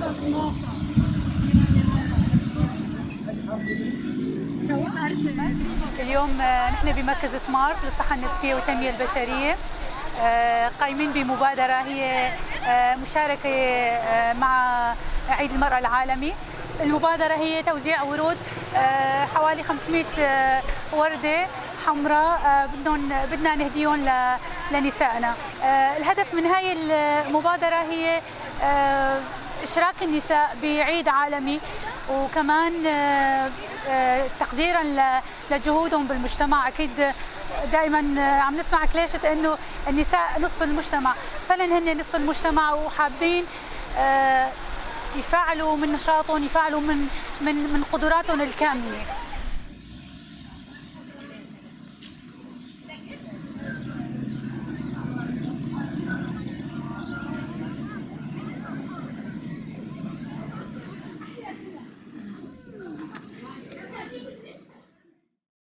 اليوم نحن بمركز سمارت للصحة النفسية والتنمية البشرية قايمين بمبادرة هي مشاركة مع عيد المرأة العالمي. المبادرة هي توزيع ورود، حوالي 500 وردة حمراء بدنا نهديهم لنسائنا. الهدف من هاي المبادرة هي إشراك النساء بعيد عالمي، وكمان تقديرا لجهودهم بالمجتمع. اكيد دائما عم نسمع كليشة انه النساء نصف المجتمع، فعلا هن نصف المجتمع وحابين يفعلوا من نشاطهم، يفعلوا من قدراتهم الكامله.